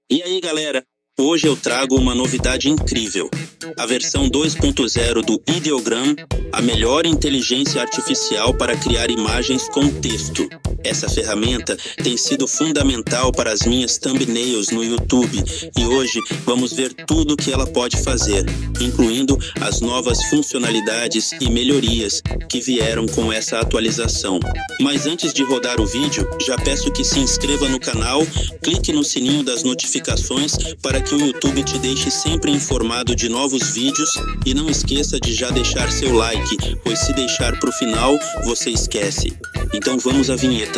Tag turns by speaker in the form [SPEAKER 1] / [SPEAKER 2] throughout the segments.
[SPEAKER 1] E aí, galera? Hoje eu trago uma novidade incrível. A versão 2.0 do Ideogram, a melhor inteligência artificial para criar imagens com texto. Essa ferramenta tem sido fundamental para as minhas thumbnails no YouTube e hoje vamos ver tudo o que ela pode fazer, incluindo as novas funcionalidades e melhorias que vieram com essa atualização. Mas antes de rodar o vídeo, já peço que se inscreva no canal, clique no sininho das notificações para que o YouTube te deixe sempre informado de novos vídeos e não esqueça de já deixar seu like, pois se deixar para o final, você esquece. Então vamos à vinheta.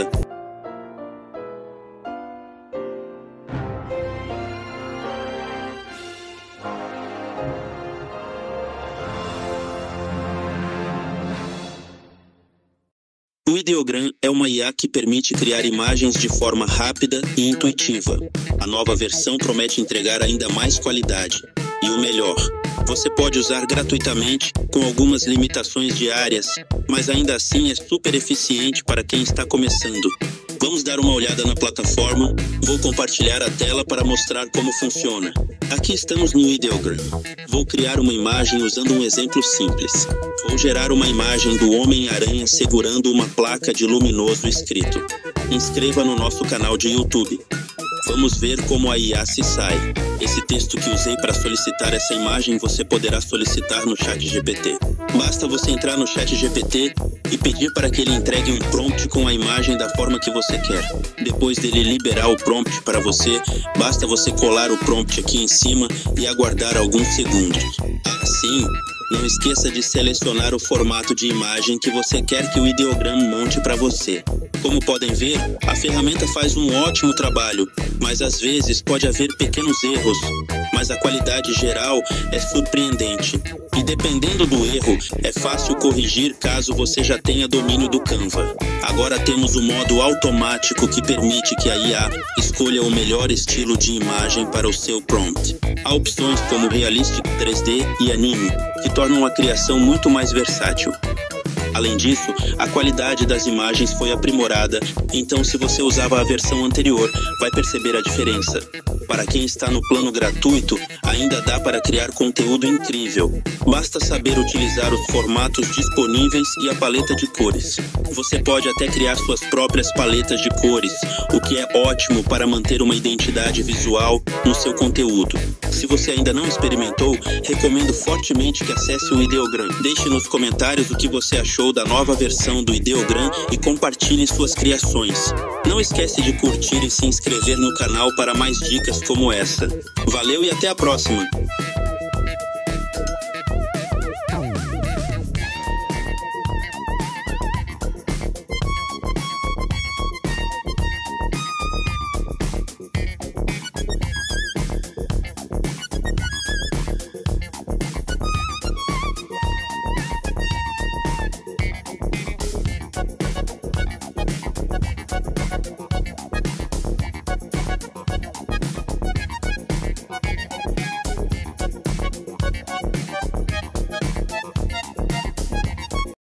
[SPEAKER 1] O Ideogram é uma IA que permite criar imagens de forma rápida e intuitiva. A nova versão promete entregar ainda mais qualidade. E o melhor, você pode usar gratuitamente com algumas limitações diárias, mas ainda assim é super eficiente para quem está começando. Vamos dar uma olhada na plataforma. Vou compartilhar a tela para mostrar como funciona. Aqui estamos no Ideogram. Vou criar uma imagem usando um exemplo simples. Vou gerar uma imagem do Homem-Aranha segurando uma placa de luminoso escrito: inscreva no nosso canal de YouTube. Vamos ver como a IA se sai. Esse texto que usei para solicitar essa imagem você poderá solicitar no ChatGPT. Basta você entrar no ChatGPT e pedir para que ele entregue um prompt com a imagem da forma que você quer. Depois dele liberar o prompt para você, basta você colar o prompt aqui em cima e aguardar alguns segundos. Assim, não esqueça de selecionar o formato de imagem que você quer que o Ideogram monte para você. Como podem ver, a ferramenta faz um ótimo trabalho, mas às vezes pode haver pequenos erros, mas a qualidade geral é surpreendente. E dependendo do erro, é fácil corrigir caso você já tenha domínio do Canva. Agora temos o modo automático que permite que a IA escolha o melhor estilo de imagem para o seu prompt. Há opções como Realistic 3D e Anime, que tornam a criação muito mais versátil. Além disso, a qualidade das imagens foi aprimorada, então se você usava a versão anterior, vai perceber a diferença. Para quem está no plano gratuito, ainda dá para criar conteúdo incrível. Basta saber utilizar os formatos disponíveis e a paleta de cores. Você pode até criar suas próprias paletas de cores, o que é ótimo para manter uma identidade visual no seu conteúdo. Se você ainda não experimentou, recomendo fortemente que acesse o Ideogram. Deixe nos comentários o que você achou da nova versão do Ideogram e compartilhe suas criações. Não esquece de curtir e se inscrever no canal para mais dicas como essa. Valeu e até a próxima!